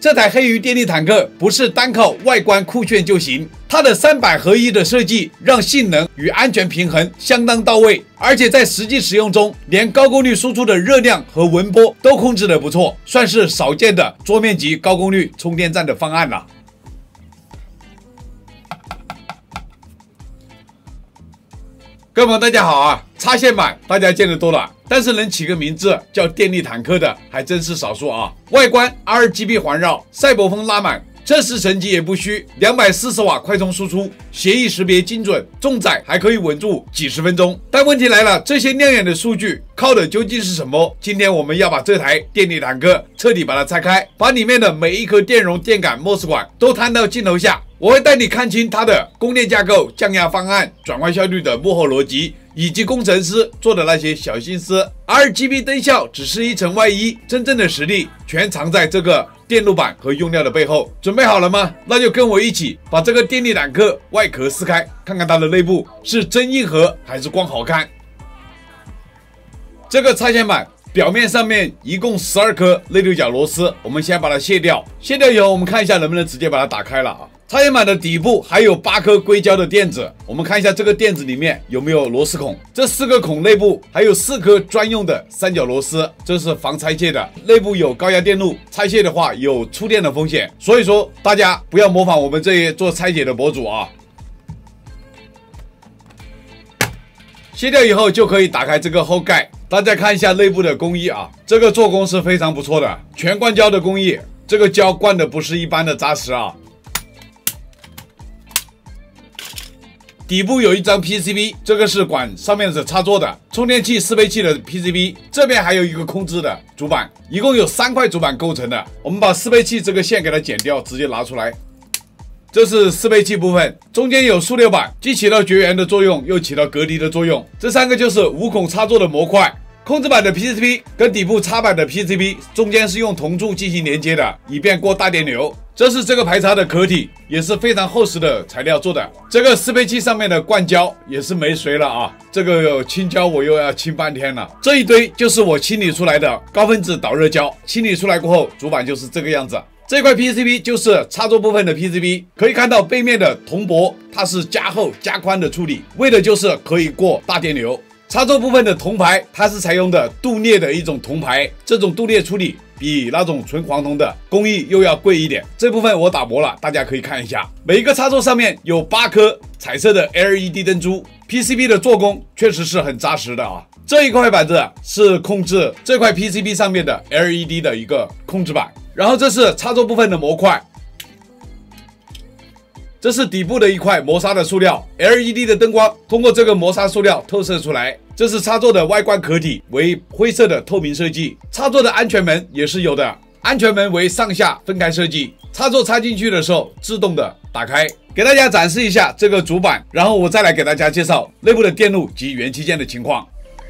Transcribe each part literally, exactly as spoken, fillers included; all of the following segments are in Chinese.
这台黑鱼电力坦克不是单靠外观酷炫就行，它的三百合一的设计让性能与安全平衡相当到位，而且在实际使用中，连高功率输出的热量和文波都控制得不错，算是少见的桌面级高功率充电站的方案了。各位朋友大家好啊，插线板大家见得多了，但是能起个名字叫电力坦克的还真是少数啊。外观 R G B 环绕，赛博风拉满，测试成绩也不虚，两百四十瓦快充输出，协议识别精准，重载还可以稳住几十分钟。但问题来了，这些亮眼的数据靠的究竟是什么？今天我们要把这台电力坦克彻底把它拆开，把里面的每一颗电容、电感、M O S 管都摊到镜头下。我会带你看清它的供电架构、降压方案、转换效率的幕后逻辑，以及工程师做的那些小心思。R G B 灯效只是一层外衣，真正的实力全藏在这个电路板和用料的背后。准备好了吗？那就跟我一起把这个电力坦克外壳撕开，看看它的内部是真硬核还是光好看。这个拆线板表面上面一共十二颗内六角螺丝，我们先把它卸掉。卸掉以后，我们看一下能不能直接把它打开了啊。插线板的底部还有八颗硅胶的垫子，我们看一下这个垫子里面有没有螺丝孔。这四个孔内部还有四颗专用的三角螺丝，这是防拆卸的。内部有高压电路，拆卸的话有触电的风险，所以说大家不要模仿我们这些做拆解的博主啊。卸掉以后就可以打开这个后盖，大家看一下内部的工艺啊，这个做工是非常不错的，全灌胶的工艺，这个胶灌的不是一般的扎实啊。底部有一张 P C B， 这个是管上面是插座的，充电器、适配器的 P C B， 这边还有一个控制的主板，一共有三块主板构成的。我们把适配器这个线给它剪掉，直接拿出来。这是适配器部分，中间有塑料板，既起到绝缘的作用，又起到隔离的作用。这三个就是无孔插座的模块。控制板的 P C B 跟底部插板的 P C B 中间是用铜柱进行连接的，以便过大电流。这是这个排插的壳体，也是非常厚实的材料做的。这个适配器上面的灌胶也是没水了啊，这个清胶我又要清半天了。这一堆就是我清理出来的高分子导热胶，清理出来过后，主板就是这个样子。这块 P C B 就是插座部分的 P C B， 可以看到背面的铜箔，它是加厚加宽的处理，为的就是可以过大电流。插座部分的铜排，它是采用的镀镍的一种铜排，这种镀镍处理比那种纯黄铜的工艺又要贵一点。这部分我打磨了，大家可以看一下。每一个插座上面有八颗彩色的 L E D 灯珠 ，P C B 的做工确实是很扎实的啊。这一块板子是控制这块 P C B 上面的 L E D 的一个控制板，然后这是插座部分的模块。这是底部的一块磨砂的塑料 ，L E D 的灯光通过这个磨砂塑料透射出来。这是插座的外观壳体，为灰色的透明设计。插座的安全门也是有的，安全门为上下分开设计。插座插进去的时候自动的打开。给大家展示一下这个主板，然后我再来给大家介绍内部的电路及元器件的情况。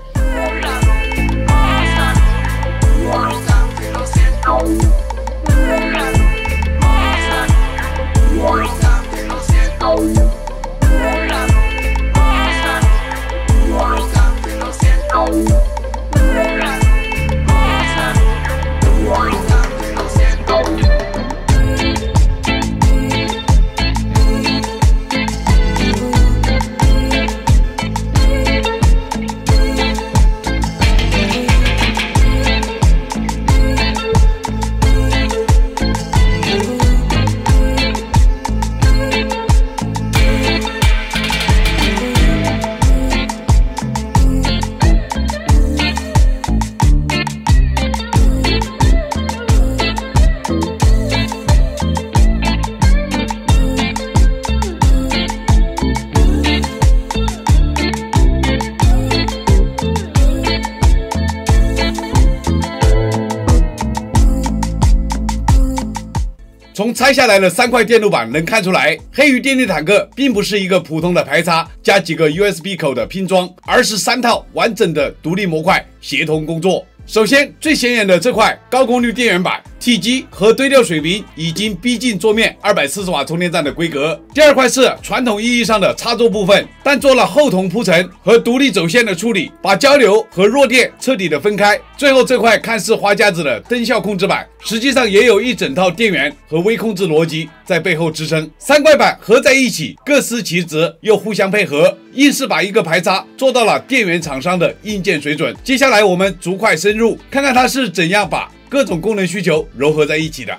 从拆下来的三块电路板能看出来，黑鱼电力坦克并不是一个普通的排插加几个 U S B 口的拼装，而是三套完整的独立模块协同工作。首先最显眼的这块高功率电源板， 体积和堆料水平已经逼近桌面二百四十瓦充电站的规格。第二块是传统意义上的插座部分，但做了厚铜铺陈和独立走线的处理，把交流和弱电彻底的分开。最后这块看似花架子的灯效控制板，实际上也有一整套电源和微控制逻辑在背后支撑。三块板合在一起，各司其职又互相配合，硬是把一个排插做到了电源厂商的硬件水准。接下来我们逐块深入，看看它是怎样把各种功能需求糅合在一起的。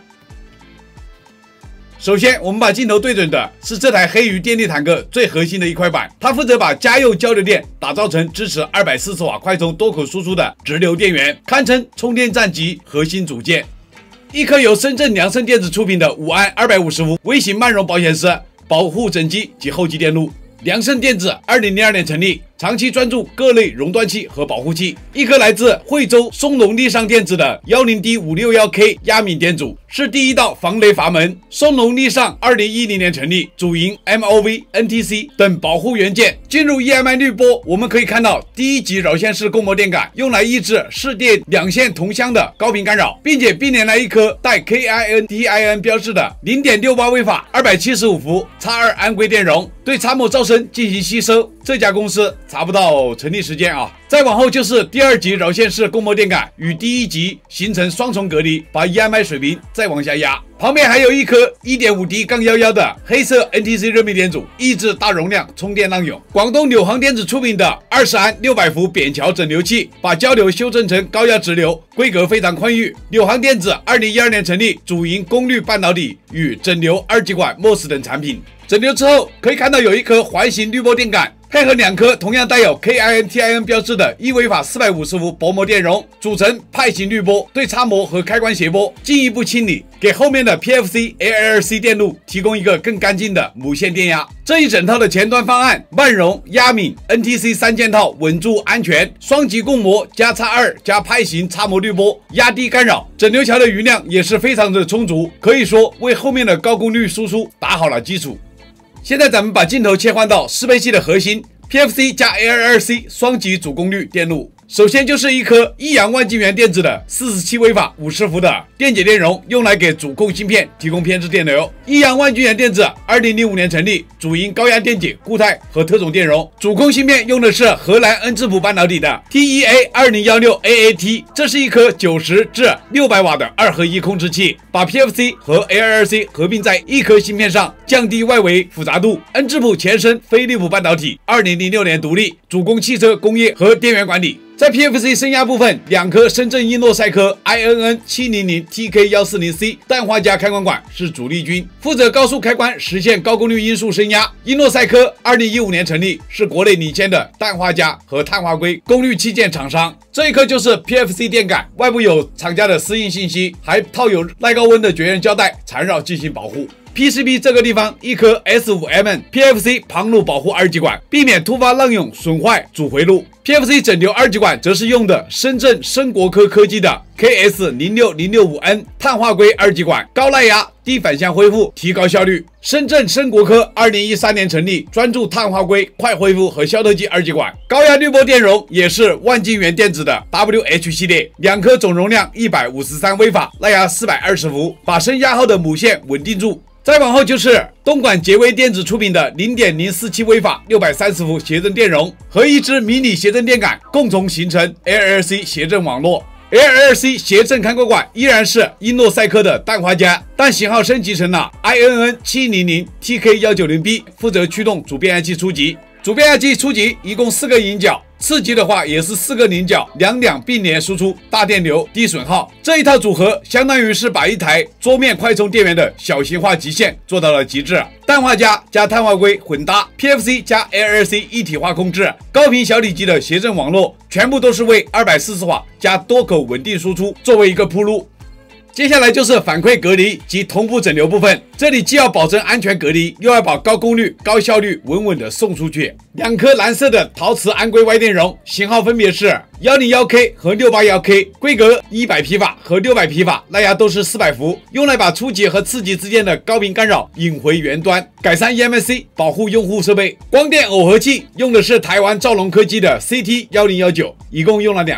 首先，我们把镜头对准的是这台黑鱼电力坦克最核心的一块板，它负责把家用交流电打造成支持二百四十瓦快充多口输出的直流电源，堪称充电站级核心组件。一颗由深圳良盛电子出品的五安二百五十伏微型慢容保险丝，保护整机及后继电路。良盛电子二零零二年成立，长期专注各类熔断器和保护器。一颗来自惠州松龙力上电子的 一零 D 五六一 K 压敏电阻，是第一道防雷阀门。松龙力上二零一零年成立，主营 M O V、N T C 等保护元件。进入 E M I 滤波，我们可以看到第一级绕线式供膜电感，用来抑制市电两线同乡的高频干扰，并且并联来一颗带 K I N T I N 标志的 零点六八 微法二百七十五伏 X 二 安规电容，对参谋噪声进行吸收。这家公司查不到成立时间啊。再往后就是第二级绕线式供膜电感与第一级形成双重隔离，把 E M I 水平再往下压。旁边还有一颗 一点五 D 杠一一 的黑色 N T C 热密电阻，抑制大容量充电浪涌。广东纽航电子出品的二十安六百伏扁桥整流器，把交流修正成高压直流，规格非常宽裕。纽航电子二零一二年成立，主营功率半导体与整流二极管 M O S 等产品。整流之后可以看到有一颗环形滤波电感，配合两颗同样带有 K I N T I N 标志的一微法四百五十伏薄膜电容，组成派型滤波，对插模和开关谐波进一步清理，给后面的 P F C、A L L C 电路提供一个更干净的母线电压。这一整套的前端方案，慢容、压敏、N T C 三件套，稳住安全，双级供膜加 X 二 加派型插模滤波，压低干扰。整流桥的余量也是非常的充足，可以说为后面的高功率输出打好了基础。现在咱们把镜头切换到适配器的核心 P F C 加 A L L C 双级主功率电路。首先就是一颗益阳万金源电子的四十七微法五十伏的电解电容，用来给主控芯片提供偏置电流。益阳万金源电子二零零五年成立，主营高压电解、固态和特种电容。主控芯片用的是荷兰恩智浦半导体的 T E A 二零一六 A A T， 这是一颗九十至六百瓦的二合一控制器，把 P F C 和 A L L C 合并在一颗芯片上，降低外围复杂度。恩智浦前身飞利浦半导体二零零六年独立，主攻汽车工业和电源管理。在 P F C 升压部分，两颗深圳英诺赛科 I N N 七零零 T K 一四零 C 氮化镓开关管是主力军，负责高速开关实现高功率音速升压。英诺赛科二零一五年成立，是国内领先的氮化镓和碳化硅功率器件厂商。这一颗就是 P F C 电感，外部有厂家的私印信息，还套有耐高温的绝缘胶带缠绕进行保护。P C B 这个地方一颗 S 五 M N P F C 旁路保护二极管，避免突发浪涌损坏主回路。P F C 整流二极管则是用的深圳深国科科技的 K S 零六零六五 N 碳化硅二极管，高耐压、低反向恢复，提高效率。深圳深国科二零一三年成立，专注碳化硅、快恢复和消透剂二极管。高压滤波电容也是万金源电子的 W H 系列，两颗总容量一百五十三微法，耐压四百二十伏，把升压后的母线稳定住。再往后就是东莞杰威电子出品的 零点零四七微法六百三十伏谐振电容，和一支迷你谐振电感共同形成 A L L C 谐振网络。A L L C 谐振开关管依然是英诺赛科的氮化镓，但型号升级成了 I N N 七零零 T K 一九零 B， 负责驱动主变压器初级。主变压器初级一共四个引脚，次级的话也是四个拧脚，两两并联输出，大电流低损耗。这一套组合相当于是把一台桌面快充电源的小型化极限做到了极致。氮化镓加碳化硅混搭 ，P F C 加 A L L C 一体化控制，高频小体积的谐振网络，全部都是为二百四十瓦加多口稳定输出作为一个铺路。接下来就是反馈隔离及同步整流部分，这里既要保证安全隔离，又要把高功率、高效率稳稳的送出去。两颗蓝色的陶瓷安硅外电容，型号分别是 一零一 K 和 六八一 K， 规格一百匹法和六百匹法，耐压都是四百伏，用来把初级和次级之间的高频干扰引回原端，改善 E M S C， 保护用户设备。光电耦合器用的是台湾兆龙科技的 C T 一零一九，一共用了两颗，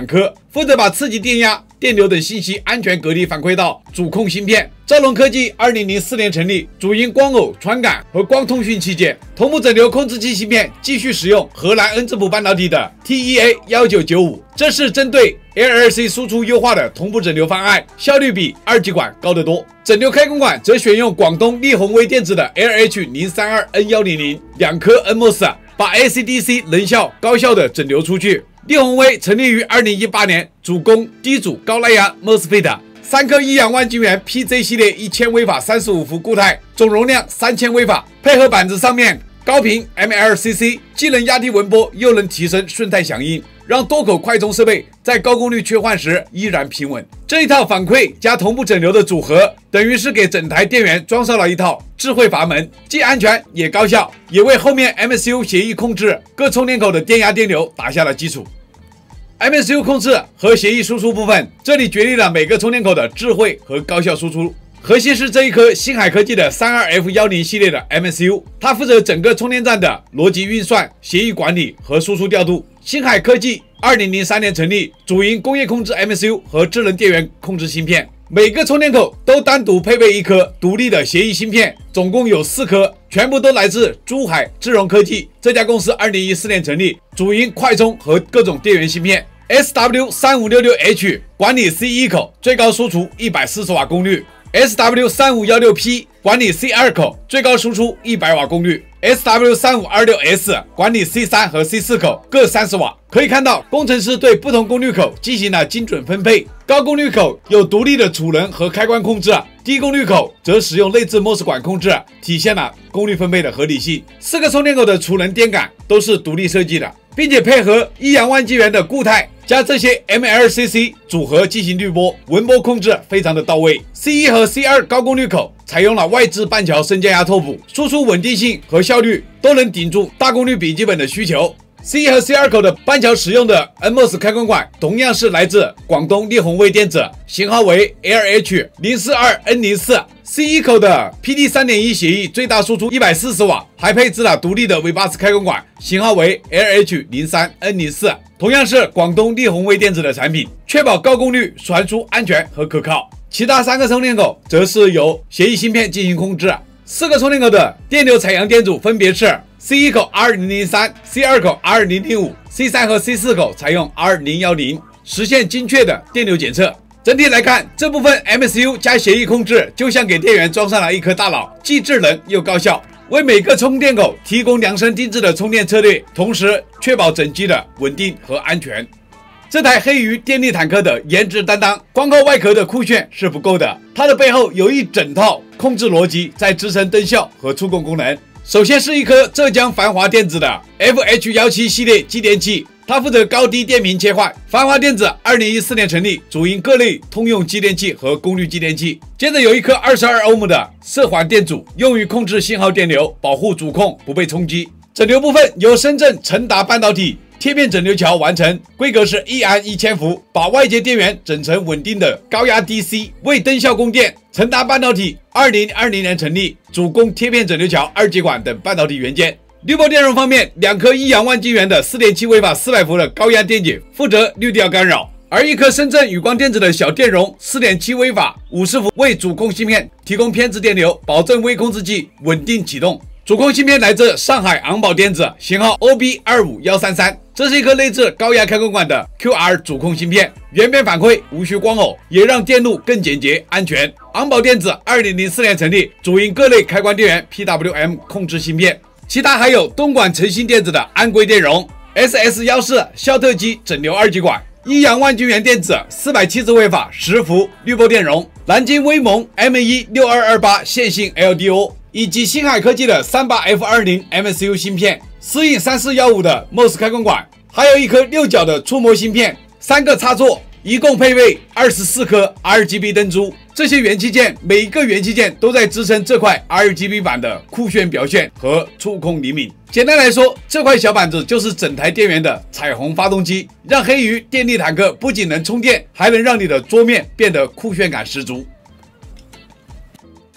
负责把刺激电压、电流等信息安全隔离反馈到主控芯片。兆龙科技二零零四年成立，主营光偶、传感和光通讯器件。同步整流控制器芯片继续使用荷兰恩智浦半导体的 T E A 一九九五，这是针对 L L C 输出优化的同步整流方案，效率比二极管高得多。整流开关管则选用广东力宏微电子的 L H 零三二 N 一零零两颗 N M O S， 把 A C D C 能效高效的整流出去。力宏微成立于二零一八年，主攻低阻高蓝牙 M O S F E T。三颗一氧万金元 P Z 系列一千微法三十五伏固态，总容量三千微法，配合板子上面高频 M L C C， 既能压低纹波，又能提升顺态响应，让多口快充设备在高功率切换时依然平稳。这一套反馈加同步整流的组合，等于是给整台电源装上了一套智慧阀门，既安全也高效，也为后面 M C U 协议控制各充电口的电压电流打下了基础。M C U 控制和协议输出部分，这里决定了每个充电口的智慧和高效输出。核心是这一颗星海科技的 三二 F 一零 系列的 M C U， 它负责整个充电站的逻辑运算、协议管理和输出调度。星海科技二零零三年成立，主营工业控制 M C U 和智能电源控制芯片。每个充电口都单独配备一颗独立的协议芯片，总共有四颗，全部都来自珠海智融科技。这家公司二零一四年成立，主营快充和各种电源芯片。S W 三五六六 H 管理 C 一 口，最高输出一百四十瓦功率。S W 三五一六 P 管理 C 二 口，最高输出一百瓦功率。S W 三五二六 S 管理 C 三 和 C 四 口，各三十瓦。可以看到，工程师对不同功率口进行了精准分配。高功率口有独立的储能和开关控制，低功率口则使用内置 M O S 管控制，体现了功率分配的合理性。四个充电口的储能电感都是独立设计的，并且配合一氧万金元的固态。加这些 M L C C 组合进行滤波，纹波控制非常的到位。C 一 和 C 二 高功率口采用了外置半桥升降压透补，输出稳定性和效率都能顶住大功率笔记本的需求。C 一 和 C 二 口的半桥使用的 N M O S 开关管同样是来自广东力宏微电子，型号为 L H 零四二 N 零四。C 一 口的 P D 三点一 协议最大输出一百四十瓦，还配置了独立的 V 八十 开关管，型号为 L H 零三 N 零四。同样是广东力宏微电子的产品，确保高功率传输安全和可靠。其他三个充电口则是由协议芯片进行控制。四个充电口的电流采样电阻分别是 C 一 口 R 零零三、C 二 口 R 零零五、C 三 和 C 四 口采用 R 零一零，实现精确的电流检测。整体来看，这部分 M C U 加协议控制就像给电源装上了一颗大脑，既智能又高效，为每个充电口提供量身定制的充电策略，同时确保整机的稳定和安全。这台黑鱼电力坦克的颜值担当，光靠外壳的酷炫是不够的，它的背后有一整套控制逻辑在支撑灯效和触控功能。首先是一颗浙江繁华电子的 F H 十七 系列继电器，它负责高低电频切换。繁华电子二零一四年成立，主营各类通用继电器和功率继电器。接着有一颗二十二欧姆的色环电阻，用于控制信号电流，保护主控不被冲击。整流部分由深圳成达半导体贴片整流桥完成，规格是一安一千伏，把外接电源整成稳定的高压 D C， 为灯效供电。成达半导体二零二零年成立，主攻贴片整流桥、二极管等半导体元件。滤波电容方面，两颗一氧万金元的 四点七微法四百伏的高压电解负责滤掉干扰，而一颗深圳宇光电子的小电容 四点七微法五十伏为主控芯片提供偏置电流，保证微控制器稳定启动。主控芯片来自上海昂宝电子，型号 O B 二五一三三，这是一颗内置高压开关管的 Q R 主控芯片，原片反馈无需光偶，也让电路更简洁安全。昂宝电子二零零四年成立，主营各类开关电源 P W M 控制芯片。其他还有东莞诚信电子的安规电容 S S 一四 肖特基整流二极管，一氧万金元电子四百七十微法十伏滤波电容，南京威盟 M 一六二二八线性 L D O， 以及星海科技的 三八 F 二十 M C U 芯片，思印三四一五的 M O S 开关管，还有一颗六角的触摸芯片，三个插座，一共配备二十四颗 R G B 灯珠。这些元器件每一个元器件都在支撑这块 R G B 板的酷炫表现和触控灵敏。简单来说，这块小板子就是整台电源的彩虹发动机，让黑鱼电力坦克不仅能充电，还能让你的桌面变得酷炫感十足。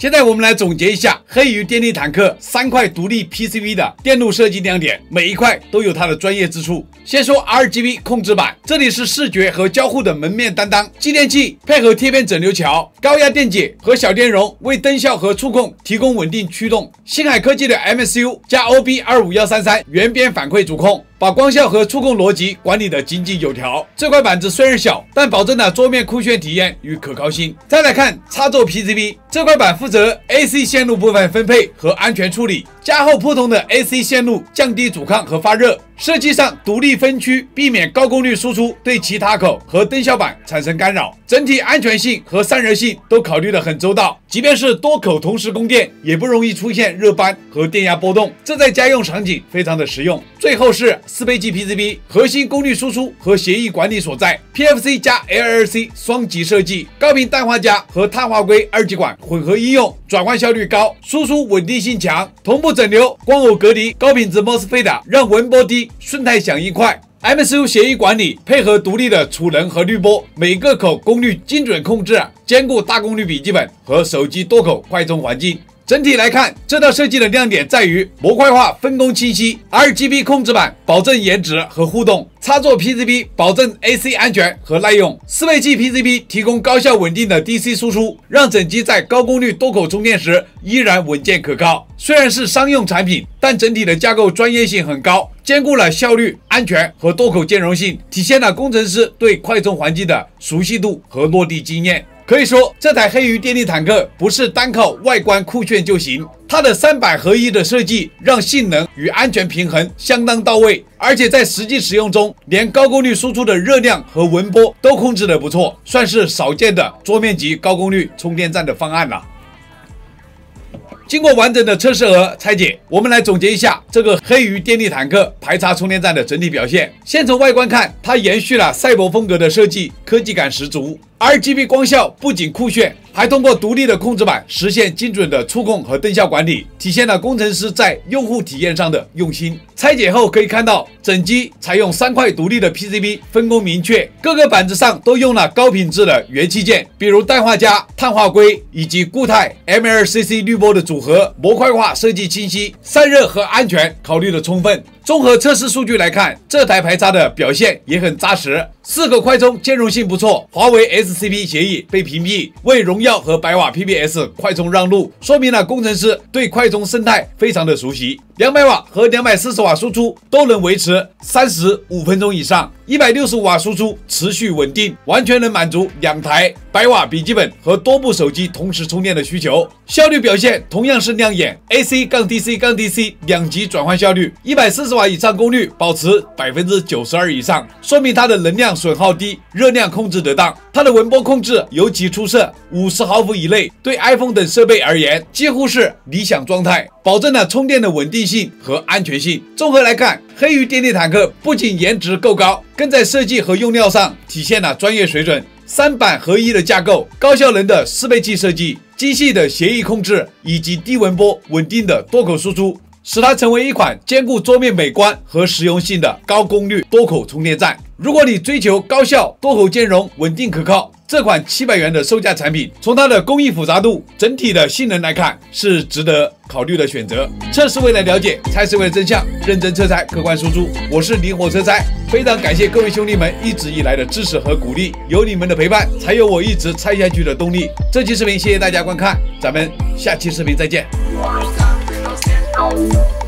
现在我们来总结一下黑鱼电力坦克三块独立 P C B 的电路设计亮点，每一块都有它的专业之处。先说 R G B 控制板，这里是视觉和交互的门面担当，继电器配合贴片整流桥、高压电解和小电容为灯效和触控提供稳定驱动。星海科技的 M S U 加 O B 二五一三三原编反馈主控，把光效和触控逻辑管理的井井有条。这块板子虽然小，但保证了桌面酷炫体验与可靠性。再来看插座 P C B， 这块板负责 A C 线路部分分配和安全处理，加厚铺通的 A C 线路，降低阻抗和发热。设计上独立分区，避免高功率输出对其他口和灯效板产生干扰。整体安全性和散热性都考虑得很周到，即便是多口同时供电，也不容易出现热斑和电压波动，这在家用场景非常的实用。最后是四倍机 P C B， 核心功率输出和协议管理所在 ，P F C 加 L L C 双极设计，高频氮化镓和碳化硅二极管混合应用，转换效率高，输出稳定性强，同步整流、光耦隔离、高品质 MOSFET 让文波低、顺态响应快。M S U 协议管理配合独立的储能和滤波，每个口功率精准控制，兼顾大功率笔记本和手机多口快充环境。整体来看，这套设计的亮点在于模块化分工清晰 ，R G B 控制板保证颜值和互动，插座 P C B 保证 A C 安全和耐用，四倍机 P C B 提供高效稳定的 D C 输出，让整机在高功率多口充电时依然稳健可靠。虽然是商用产品，但整体的架构专业性很高，兼顾了效率、安全和多口兼容性，体现了工程师对快充环境的熟悉度和落地经验。可以说，这台黑鱼电力坦克不是单靠外观酷炫就行，它的三板合一的设计让性能与安全平衡相当到位，而且在实际使用中，连高功率输出的热量和文波都控制得不错，算是少见的桌面级高功率充电站的方案了。经过完整的测试和拆解，我们来总结一下这个黑鱼电力坦克排插充电站的整体表现。先从外观看，它延续了赛博风格的设计，科技感十足。R G B 光效不仅酷炫，还通过独立的控制板实现精准的触控和灯效管理，体现了工程师在用户体验上的用心。拆解后可以看到，整机采用三块独立的 P C B， 分工明确，各个板子上都用了高品质的元器件，比如氮化镓、碳化硅以及固态 M L C C 滤波的组合，模块化设计清晰，散热和安全考虑的充分。综合测试数据来看，这台排插的表现也很扎实，四口快充兼容性不错，华为 S C P 协议被屏蔽，为荣耀和百瓦 P P S 快充让路，说明了工程师对快充生态非常的熟悉。两百瓦和两百四十瓦输出都能维持三十五分钟以上，一百六十五瓦输出持续稳定，完全能满足两台百瓦笔记本和多部手机同时充电的需求。效率表现同样是亮眼 ，A C-D C-D C 两级转换效率，一百四十瓦以上功率保持 百分之九十二 以上，说明它的能量损耗低，热量控制得当。它的文波控制尤其出色，五十毫伏以内，对 iPhone 等设备而言几乎是理想状态，保证了充电的稳定性和安全性。综合来看，黑鱼电力坦克不仅颜值够高，更在设计和用料上体现了专业水准。三板合一的架构，高效能的四倍器设计，精细的协议控制，以及低文波稳定的多口输出，使它成为一款兼顾桌面美观和实用性的高功率多口充电站。如果你追求高效、多口兼容、稳定可靠，这款七百元的售价产品，从它的工艺复杂度、整体的性能来看，是值得考虑的选择。测是为了了解，猜是为了真相，认真测猜，客观输出。我是灵火车猜，非常感谢各位兄弟们一直以来的支持和鼓励，有你们的陪伴，才有我一直猜下去的动力。这期视频谢谢大家观看，咱们下期视频再见。